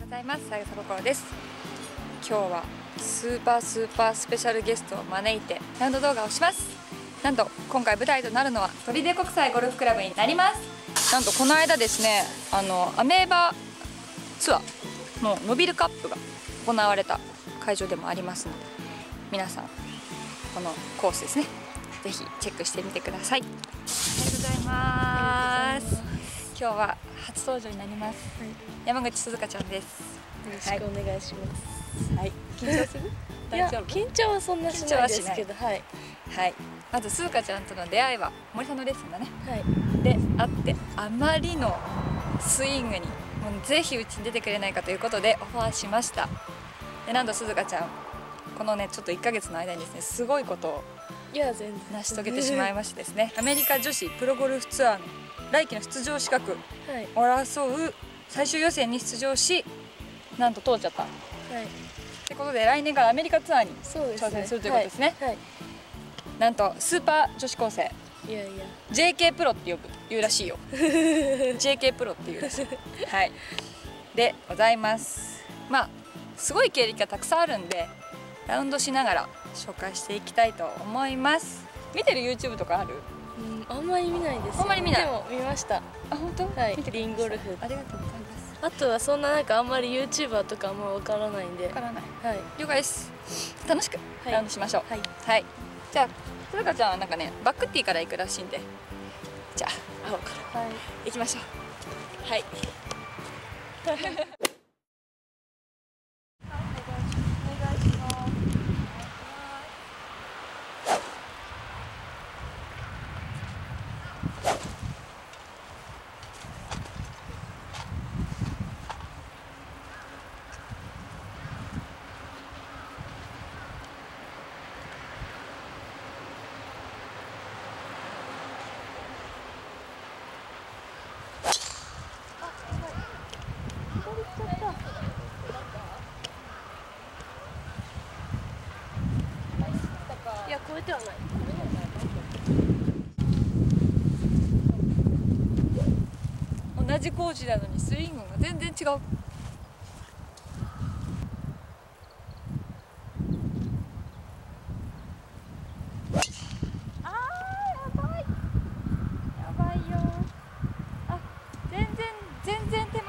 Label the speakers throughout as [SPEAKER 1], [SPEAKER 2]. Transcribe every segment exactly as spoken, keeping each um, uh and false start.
[SPEAKER 1] ございます。さゆさこころです。今日はスーパースーパースペシャルゲストを招いてラウンド動画をします。なんと今回舞台となるのは砦国際ゴルフクラブになります。なんとこの間ですね、あのアメーバツアーのノビルカップが行われた会場でもありますので、皆さんこのコースですね、ぜひチェックしてみてください。おはようございます。今日は初登場になります、はい、山口鈴香ちゃんです。
[SPEAKER 2] よろしくお願いします。
[SPEAKER 1] はい、緊張する？
[SPEAKER 2] いや、緊張はそんなしないですけど、はい。
[SPEAKER 1] はい。まず鈴香ちゃんとの出会いは森さんのレッスンだね。
[SPEAKER 2] はい。
[SPEAKER 1] で、あってあまりのスイングにもうぜひうちに出てくれないかということでオファーしました。で、なんと鈴香ちゃんこのねちょっといっかげつの間にですね、すごいことを
[SPEAKER 2] いや全然
[SPEAKER 1] 成し遂げてしまいましてですね、アメリカ女子プロゴルフツアーの来季の出場資格を争う最終予選に出場し、なんと通っちゃった。はい。ってことで来年からアメリカツアーに挑戦するということですね。はいはい、なんとスーパー女子高生、
[SPEAKER 2] いやいや
[SPEAKER 1] ジェーケー プロって呼ぶ言うらしいよ。ジェーケー プロっていうらしい。はい。でございます。まあすごい経歴がたくさんあるんで、ラウンドしながら紹介していきたいと思います。見てる YouTube とかある？
[SPEAKER 2] うん、あんまり見ないです。
[SPEAKER 1] あんまり見ない。
[SPEAKER 2] でも見ました。
[SPEAKER 1] あ、本当？
[SPEAKER 2] はい。リンゴルフ。
[SPEAKER 1] ありがとうございます。
[SPEAKER 2] あとはそんななんかあんまり YouTuber とかあんまわからないんで。わ
[SPEAKER 1] からない。
[SPEAKER 2] はい。
[SPEAKER 1] 了解です。楽しくラウンドしましょう。
[SPEAKER 2] はい。
[SPEAKER 1] はい。じゃあ鈴香ちゃんはなんかねバックティーから行くらしいんで、じゃあ青から行きましょう。はい。
[SPEAKER 2] いや、超えてはない。
[SPEAKER 1] 同じコーチなのにスイングが全然違う。あー、やばいやばいよ。あ、全然全然手前。よ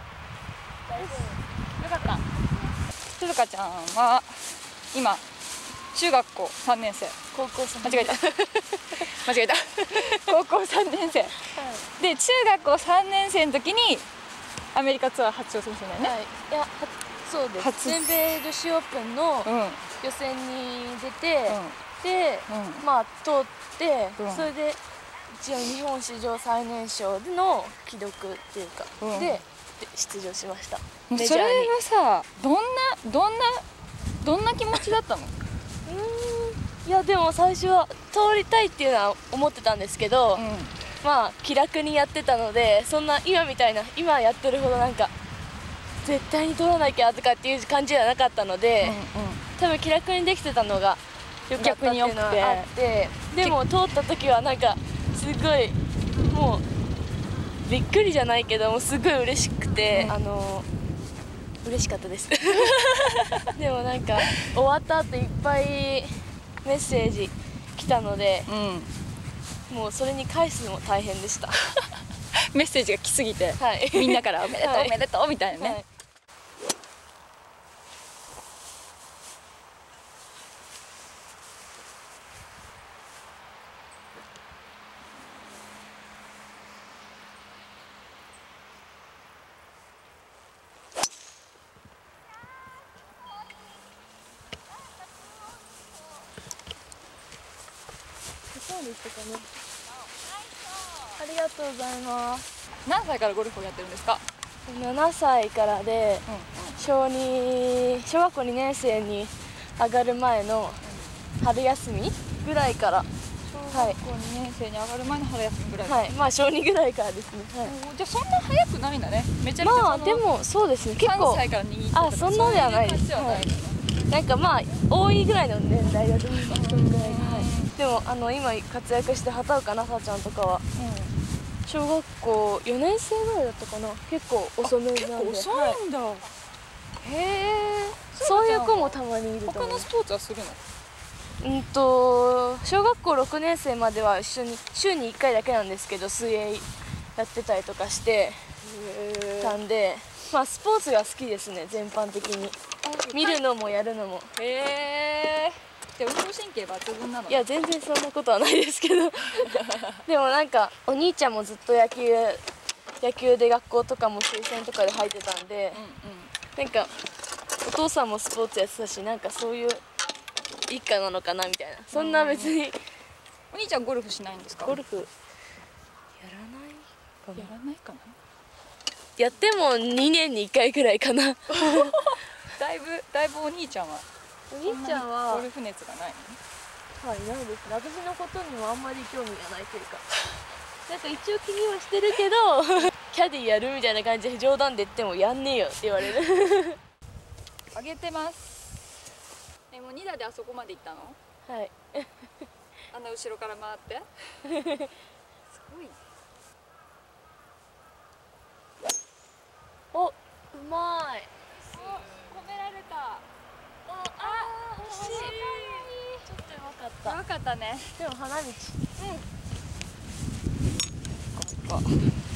[SPEAKER 1] かった。鈴香ちゃんは今中学校さんねん生、
[SPEAKER 2] 高校さん
[SPEAKER 1] 間違えた間違えた高校さんねん生、はい、で中学校さんねん生の時にアメリカツアー初挑戦するんだよね。はい、
[SPEAKER 2] いや、そうです。全米女子オープンの予選に出て、うん、で、うん、まあ通って、うん、それで一応日本史上最年少での記録っていうか、うん、で出場しました。
[SPEAKER 1] それはさ、どんなどんなどんな気持ちだったの？
[SPEAKER 2] いやでも最初は通りたいっていうのは思ってたんですけど、うん、まあ気楽にやってたので、そんな今みたいな今やってるほどなんか絶対に通らなきゃとかっていう感じではなかったので、うんうん、多分気楽にできてたのがよかったっていうのはあって、でも通った時はなんかすごいもうびっくりじゃないけどもすごい嬉しくて、うん、あの嬉しかったですでもなんか終わった後いっぱいメッセージ来たので、うん、もうそれに返すのも大変でした
[SPEAKER 1] メッセージが来すぎて、はい、みんなからおめでとう、はい、おめでとうみたいなね、はい。
[SPEAKER 2] そうでしたかね。ありがとうございます。
[SPEAKER 1] 何歳からゴルフをやってるんですか？
[SPEAKER 2] ななさいからで、小に小学校にねん生に上がる前の春休みぐらいから。
[SPEAKER 1] 小学校にねん生に上がる前の春休みぐらいから。
[SPEAKER 2] はい、まあ小にぐらいからですね。はい、
[SPEAKER 1] じゃあそんな早くないんだね。めちゃめちゃ。
[SPEAKER 2] まあでもそうですね。結構。
[SPEAKER 1] さんさいから握って
[SPEAKER 2] た。あ、そんなではないです。はい、なんかまあ多いぐらいの年代だと思います。でもあの今活躍して畑岡奈紗ちゃんとかは、うん、小学校よねん生ぐらいだったかな。結構遅めなんで。
[SPEAKER 1] 結構遅いんだ、はい、 へえ。
[SPEAKER 2] そういう子もたまにいると思う。
[SPEAKER 1] 他のスポーツはするの？
[SPEAKER 2] うんと小学校ろくねん生までは一緒に週にいっかいだけなんですけど水泳やってたりとかしてたんで、まあスポーツが好きですね、全般的に。見るのもやるのも。
[SPEAKER 1] へえ。で運動神経抜群なの？
[SPEAKER 2] いや全然そんなことはないですけどでもなんかお兄ちゃんもずっと野球野球で学校とかも推薦とかで入ってたんで、うん、うん、なんかお父さんもスポーツやってたし、なんかそういう一家なのかなみたいな。そんな別に。
[SPEAKER 1] お兄ちゃんゴルフしないんですか？
[SPEAKER 2] ゴルフやらないかな。
[SPEAKER 1] やらないかな。
[SPEAKER 2] やってもにねんにいっかいくらいかな
[SPEAKER 1] だいぶだいぶお兄ちゃんは
[SPEAKER 2] お兄ちゃんは
[SPEAKER 1] ゴルフ熱がないの？
[SPEAKER 2] はい、ないですね。私のことにもあんまり興味がないというかなんか一応気にはしてるけどキャディやるみたいな感じで冗談で言ってもやんねえよって言われる
[SPEAKER 1] 上げてます。え、もうに打であそこまで行ったの？
[SPEAKER 2] はい
[SPEAKER 1] あんな後ろから回ってすごい。
[SPEAKER 2] お、うまい。
[SPEAKER 1] お、込められた。あ
[SPEAKER 2] あ、惜しい。ちょっとうまかった。
[SPEAKER 1] うまかったね。
[SPEAKER 2] でも花道。うん。
[SPEAKER 1] ここ。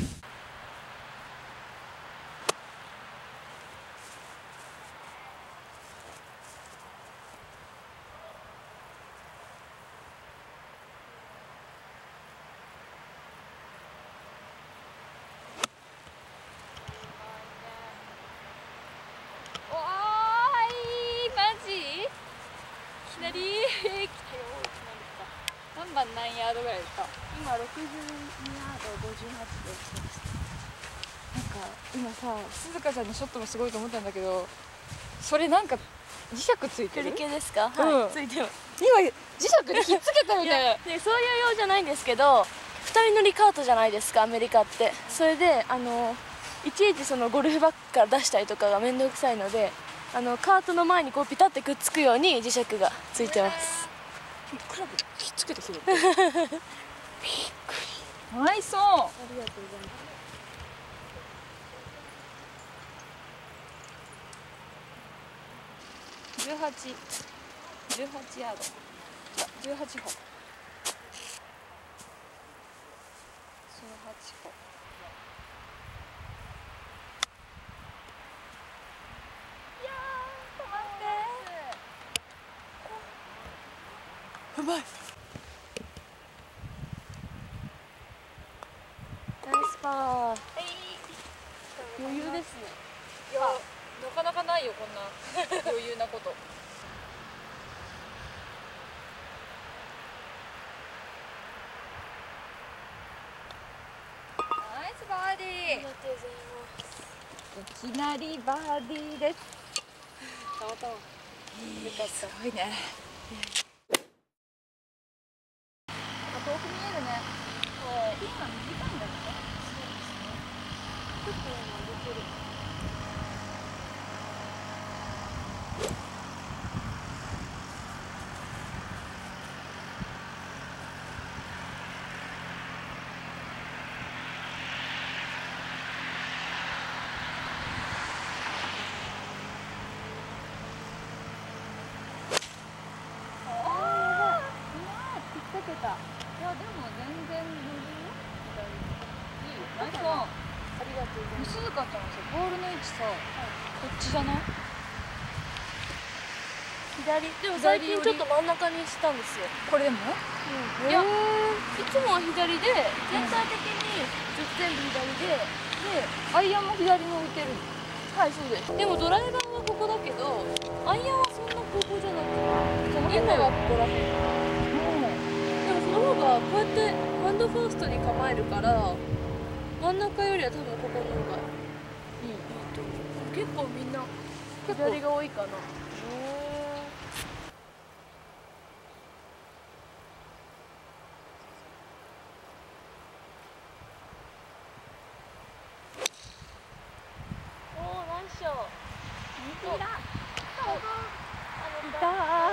[SPEAKER 1] 何番何ヤードぐらいですか？
[SPEAKER 2] 今ろくじゅうにヤード、ごじゅうはちで来てました。なんか今さ、
[SPEAKER 1] 鈴鹿ちゃんのショットもすごいと思ったんだけど、それなんか磁石ついてる？
[SPEAKER 2] 距離計ですか？
[SPEAKER 1] うん、
[SPEAKER 2] はい、ついてます。
[SPEAKER 1] 今磁石でひっつけたみたいな。
[SPEAKER 2] で、そういう用じゃないんですけど、ふたり乗りカートじゃないですか、アメリカって。それであのいちいちそのゴルフバッグから出したりとかが面倒くさいので、あのカートの前にこうピタってくっつくように磁石がついてます。
[SPEAKER 1] クラブひっつけてきてる。びっくり。ナイスオン。ありがとうございます。じゅうはち、じゅうはちヤード。じゅうはちほ。じゅうはちほ。いやー、止まって。うまい。
[SPEAKER 2] ナイスパー。余裕ですね。
[SPEAKER 1] いや、なかなかないよ、こんな余裕なこと。ナイスバーディー。
[SPEAKER 2] ありがとうございます。
[SPEAKER 1] いきなりバーディーです。
[SPEAKER 2] たまたま。よかった。
[SPEAKER 1] すごいね。遠く見えるね。はい。ピンが短いんだね。そうですね。ちょっと今出てる。いやでも全然余裕よ。いいよ。ナイスオン。あ
[SPEAKER 2] りがとうございます。
[SPEAKER 1] 鈴鹿ちゃんさ、ボールの位置さ、はい、こっちじゃない？
[SPEAKER 2] 左。でも最近ちょっと真ん中にしたんですよ。
[SPEAKER 1] これでも？
[SPEAKER 2] うん。いや、いつもは左で、全体的に全部左で、で、
[SPEAKER 1] アイアンも左に置いてる。
[SPEAKER 2] はい、そうです。でもドライバーはここだけど、アイアンはそんなここじゃなくて、今はここら辺。その方がこうやってハンドファーストに構えるから真ん中よりは多分ここの方がいい、いいと思う。結構みんな左が多いかな。へえ。おー、ナイスショー。右だ。いたー。はい。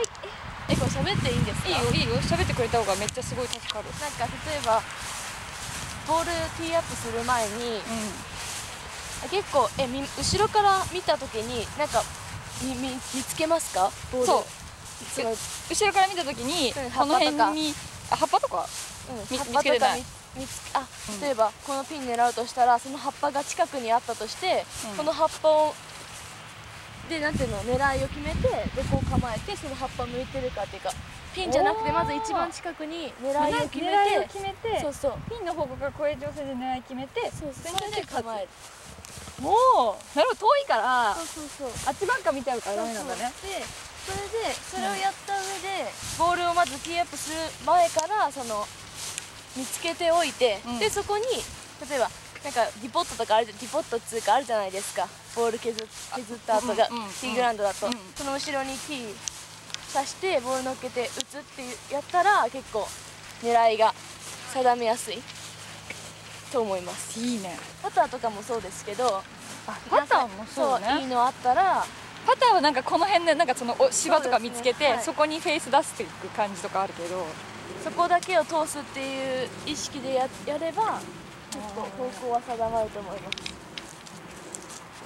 [SPEAKER 2] え、これ喋っていいんですか？
[SPEAKER 1] いいよ、いいよ。喋ってくれた方がめっちゃすごい助かる。
[SPEAKER 2] なんか例えばボールティーアップする前に、うん、 結構えみ後ろから見た時になんか見見見つけますか？ボール。
[SPEAKER 1] そう
[SPEAKER 2] その
[SPEAKER 1] 後ろから見た時に、
[SPEAKER 2] うん
[SPEAKER 1] この辺にあ葉っぱとか
[SPEAKER 2] うん、
[SPEAKER 1] 見
[SPEAKER 2] 葉っぱとか
[SPEAKER 1] 見つけてない
[SPEAKER 2] 見見つあ
[SPEAKER 1] うん
[SPEAKER 2] 例えばこのピン狙うとしたらその葉っぱが近くにあったとして、
[SPEAKER 1] うん
[SPEAKER 2] この葉っぱをでなんていうの狙いを決めてでこう構えてその葉っぱ向いてるかっていうかピンじゃなくてまず一番近くに狙いを決め
[SPEAKER 1] 狙いを
[SPEAKER 2] て
[SPEAKER 1] 決めて
[SPEAKER 2] そうそう
[SPEAKER 1] ピンの方向からこういう状態で狙い決めて
[SPEAKER 2] そうそう
[SPEAKER 1] それで
[SPEAKER 2] 構える
[SPEAKER 1] もうなるほど遠いから
[SPEAKER 2] そうそうそう
[SPEAKER 1] あっちばっか見ちゃうからダメなんだね。
[SPEAKER 2] でそれでそれをやった上で、ボールをまずティーアップする前からその見つけておいて、
[SPEAKER 1] うん
[SPEAKER 2] でそこに例えばなんかディポットとかあるディポットっつうかあるじゃないですか、ボール削削った後が、
[SPEAKER 1] うんうんうん
[SPEAKER 2] ティーグラウンドだと、
[SPEAKER 1] うん
[SPEAKER 2] その後ろにティー刺してボール乗っけて打つっていうやったら結構狙いが定めやすいと思います。
[SPEAKER 1] いいね。
[SPEAKER 2] パターとかもそうですけど、
[SPEAKER 1] あパターもそうね。
[SPEAKER 2] いいのあったら
[SPEAKER 1] パターはなんかこの辺でなんかそのお芝とか見つけて そ,、
[SPEAKER 2] そうですねはい、
[SPEAKER 1] そこにフェイス出していく感じとかあるけど、
[SPEAKER 2] そこだけを通すっていう意識で や, やれば結構方向は定まると思います。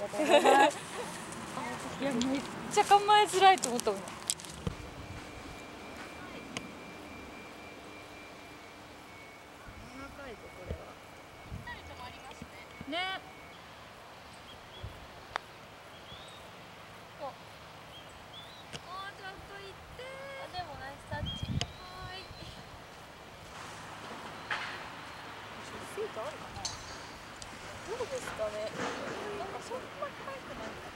[SPEAKER 2] ありがとうございます。
[SPEAKER 1] いやめっちゃ構えづらいと思ったもん。ね。お、もうちょっと行って。
[SPEAKER 2] あでもナイスタッチ。
[SPEAKER 1] はーい。フィートあるかな。
[SPEAKER 2] どうですかね。
[SPEAKER 1] なんかそんな速くないか。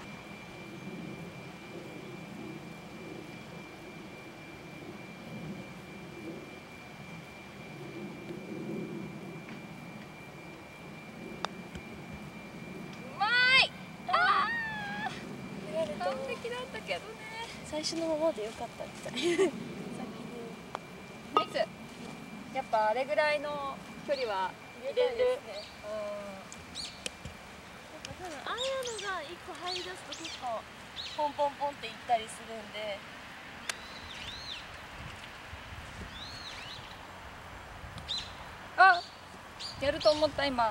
[SPEAKER 1] うまい。ああ。完璧だったけどね。
[SPEAKER 2] 最初のままでよかったみたい。先で。
[SPEAKER 1] ナイス。やっぱあれぐらいの距離は入れる。
[SPEAKER 2] 入れたいですね。
[SPEAKER 1] う
[SPEAKER 2] 多分ああいうのが一個入り出すと結構ポンポンポンっていったりするんで。
[SPEAKER 1] ん。あ、やると思った今。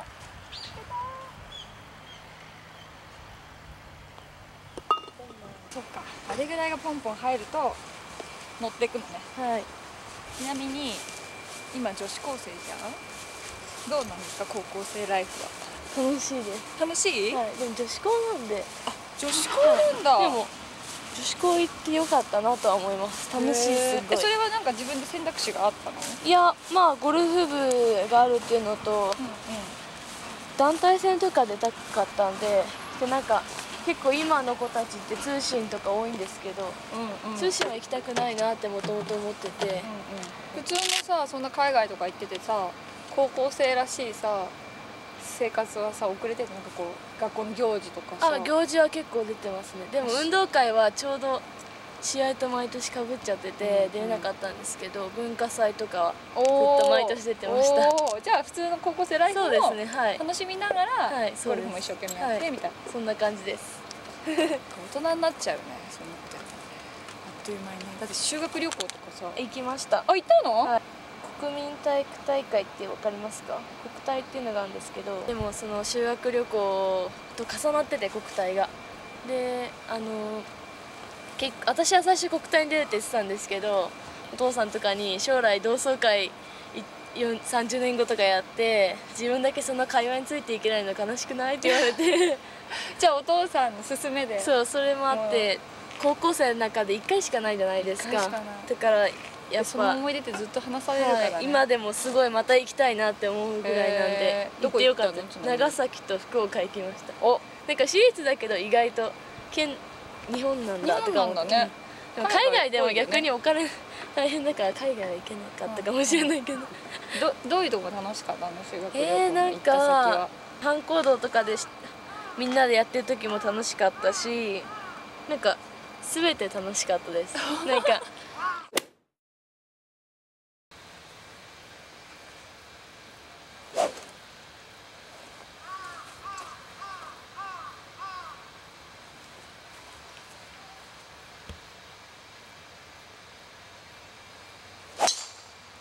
[SPEAKER 1] そっか。あれぐらいがポンポン入ると乗ってくのね。
[SPEAKER 2] はい。
[SPEAKER 1] ちなみに今女子高生じゃん。どうなんですか高校生ライフは。
[SPEAKER 2] 楽しいです。
[SPEAKER 1] 楽しい？
[SPEAKER 2] はい。でも女子校なんで。
[SPEAKER 1] あ、女子校なんだ。
[SPEAKER 2] でも女子校行ってよかったなとは思います。楽しいすごい。
[SPEAKER 1] えそれはなんか自分で選択肢があったの？
[SPEAKER 2] いやまあゴルフ部があるっていうのと、
[SPEAKER 1] うんうん。
[SPEAKER 2] 団体戦とか出たかったんで、でなんか結構今の子たちって通信とか多いんですけど、
[SPEAKER 1] うんうん、
[SPEAKER 2] 通信は行きたくないなってもともと思ってて、
[SPEAKER 1] うんうん、普通のさそんな海外とか行っててさ高校生らしいさ生活はさ遅れてるなんかこう学校の行事とかさ。
[SPEAKER 2] あ行事は結構出てますね。でも運動会はちょうど試合と毎年かぶっちゃってて出れなかったんですけど、文化祭とかはずっと毎年出てました。
[SPEAKER 1] おじゃあ普通の高校生ライフも
[SPEAKER 2] そうですね、はい、
[SPEAKER 1] 楽しみながら、
[SPEAKER 2] はい、
[SPEAKER 1] ゴルフも一生懸命やって、はい、みたいな
[SPEAKER 2] そんな感じです。
[SPEAKER 1] 大人になっちゃうねそんなことやったらあっという間にね。だって修学旅行とかさ
[SPEAKER 2] 行きました。
[SPEAKER 1] あ行ったの？
[SPEAKER 2] はい、国民体育大会って分かりますか？国体っていうのがあるんですけど、でもその修学旅行と重なってて国体がであの結構私は最初国体に出るって言ってたんですけど、お父さんとかに将来同窓会さんじゅうねんごとかやって自分だけそんな会話についていけないの悲しくないって言われて
[SPEAKER 1] じゃあお父さんの勧めで。
[SPEAKER 2] そうそれもあって高校生の中でいっかいしかないじゃないですか。だからやっぱ
[SPEAKER 1] その思い出ってずっと話されるからね、
[SPEAKER 2] はい、今でもすごいまた行きたいなって思うぐらいなんで、
[SPEAKER 1] えー、
[SPEAKER 2] 行ってよかった。
[SPEAKER 1] どこ行ったの？
[SPEAKER 2] 長崎と福岡行きました。
[SPEAKER 1] お
[SPEAKER 2] なんか私立だけど意外と県日本なんだとか思って、ね、でも海外でも逆にお金大変だから海外は行けなかったかもしれないけど、
[SPEAKER 1] ど, どういうとこが楽しかったの修学旅行
[SPEAKER 2] えー、なん
[SPEAKER 1] の行った先は。
[SPEAKER 2] 班行動とかでみんなでやってる時も楽しかったし、なんか全て楽しかったです。なんか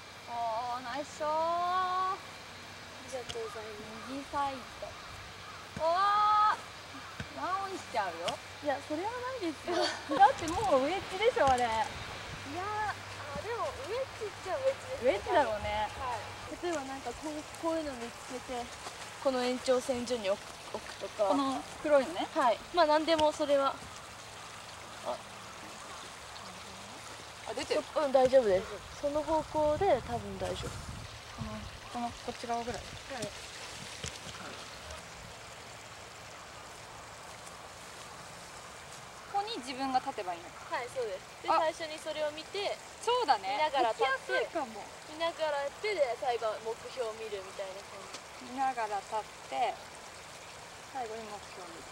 [SPEAKER 1] おーナイスショー。あ
[SPEAKER 2] りがとうございます。
[SPEAKER 1] 右サイド。 あーワンオンしちゃうよ。
[SPEAKER 2] いやそれはないですよ。
[SPEAKER 1] だってもうウエッジでしょあれ。
[SPEAKER 2] いやあでもウエッジっちゃウエッジです。
[SPEAKER 1] ウエッジだろうね。
[SPEAKER 2] はい、例えばなんかこうこういうの見つけてこの延長線上に置く置くとか、
[SPEAKER 1] この黒いのね。
[SPEAKER 2] はい、まあ何でもそれはあ
[SPEAKER 1] あ出てる。
[SPEAKER 2] うん大丈夫です。その方向で多分大丈夫。
[SPEAKER 1] このこのこっち側ぐらい。
[SPEAKER 2] はい。
[SPEAKER 1] ここに自分が立てばいいのか。
[SPEAKER 2] はい、そうです。で
[SPEAKER 1] あ
[SPEAKER 2] 最初にそれを見て
[SPEAKER 1] そうだね。
[SPEAKER 2] 見ながら立って
[SPEAKER 1] 立ちやすいかも。
[SPEAKER 2] 見ながら手で最後目標を見るみたいな感じ。
[SPEAKER 1] 見ながら立って最後に目標を見る。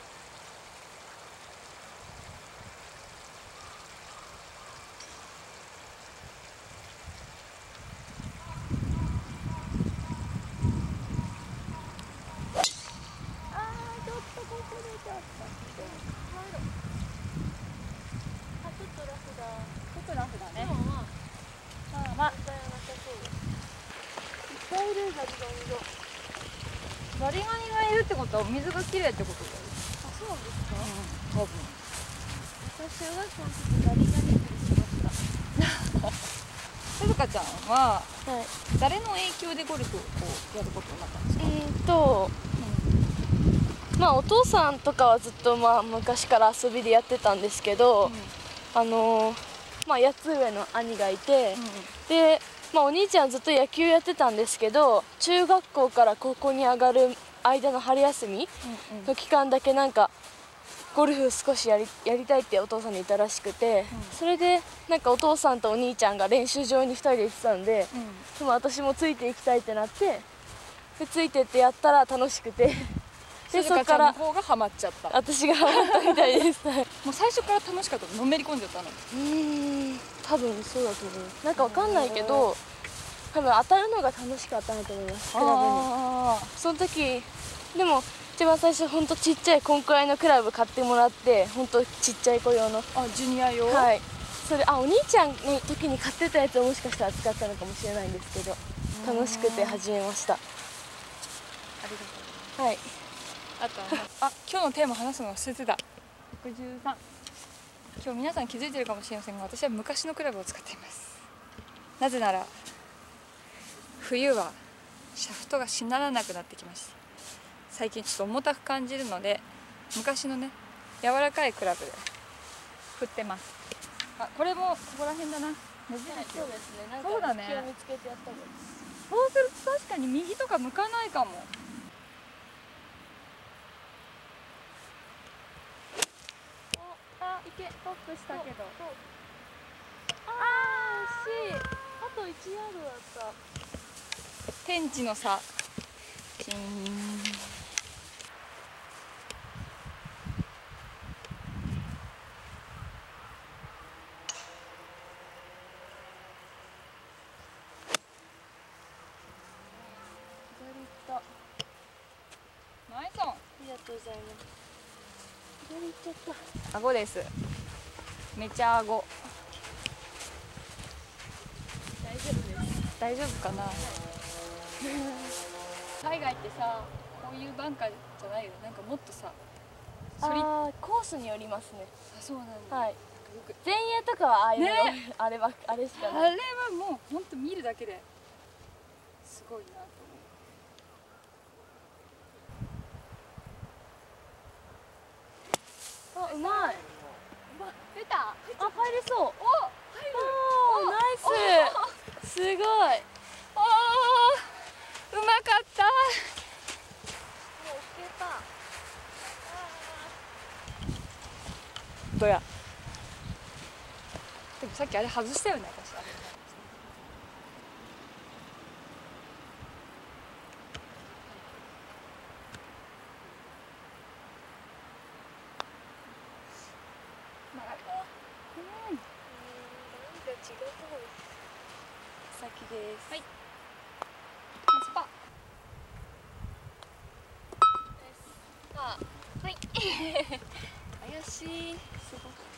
[SPEAKER 2] あ、ちょっとラフだ。
[SPEAKER 1] ちょっとラフだね。
[SPEAKER 2] でもまあ、
[SPEAKER 1] まあまあ
[SPEAKER 2] 問題はなさそうです。いっぱいいるザリガニが。
[SPEAKER 1] ザリガニがいるってことは水がきれいってことだよ。
[SPEAKER 2] あ、そうなんですか。
[SPEAKER 1] うん、多分。
[SPEAKER 2] 私小学校の時ザリガニ釣りしました。
[SPEAKER 1] さずかちゃんは
[SPEAKER 2] はい。
[SPEAKER 1] 誰の影響でゴルフをこうやることになったんですか？
[SPEAKER 2] えーと、まあお父さんとかはずっとまあ昔から遊びでやってたんですけど、あのー、まあやつ上の兄がいて、
[SPEAKER 1] うんうん、
[SPEAKER 2] で、まあお兄ちゃんずっと野球やってたんですけど、中学校から高校に上がる間の春休みの期間だけなんかゴルフ少しやりやりたいってお父さんに言ったらしくて、うん、それでなんかお父さんとお兄ちゃんが練習場にふたりで行ってたんで、うん、私もついていきたいってなって、でついてってやったら楽しくて。でそこから
[SPEAKER 1] 方がハマっちゃった。
[SPEAKER 2] 私がハマったみたいです。も
[SPEAKER 1] う最初から楽しかったの？のめり込んじゃったの？
[SPEAKER 2] うーん、多分そうだと思う。なんかわかんないけど、多分当たるのが楽しかったなと思います。クラブに。その時でも一番最初本当ちっちゃいこんくらいのクラブ買ってもらって、本当ちっちゃい子用の。
[SPEAKER 1] あ、ジュニア用。はい。
[SPEAKER 2] それあお兄ちゃんの時に買ってたやつをもしかしたら使ったのかもしれないんですけど、楽しくて始めました。あ
[SPEAKER 1] りがとう。はい。あとあ、今日のテーマ話すの忘れてた。ろくじゅうさん。今日皆さん気づいてるかもしれませんが、私は昔のクラブを使っています。なぜなら冬はシャフトがしならなくなってきました。最近ちょっと重たく感じるので、昔のね柔らかいクラブで振ってます。あ、これもここら辺だな。ねじれてる。そうですね。なんか隙を見つけてやった方がいい。そうすると確かに右とか向かないかも。いけ、トップしたけど。ああ、惜しい。あといちヤードだった。天地の差。チーン。左行った。ナイスオン。ありがとうございます。左行っちゃった。顎です。めちゃ顎。大丈夫です。大丈夫かな。海外ってさ、こういうバンカーじゃないよ。なんかもっとさ。ああ、コースによりますね。あ、そうなんだ。はい。前衛とかはああいうの、ね、あればあれしかない。あれはもう本当見るだけですごいなと思う。あ、うまい。出た。あ、入れそう。お、入る。お、ナイス。すごい。ああ、うまかった。もういけた。どや。でもさっきあれ外したよね、私。あれ。違うところ先です。はい。ナイスパー。ナイスパー。はい。怪しい。すごい。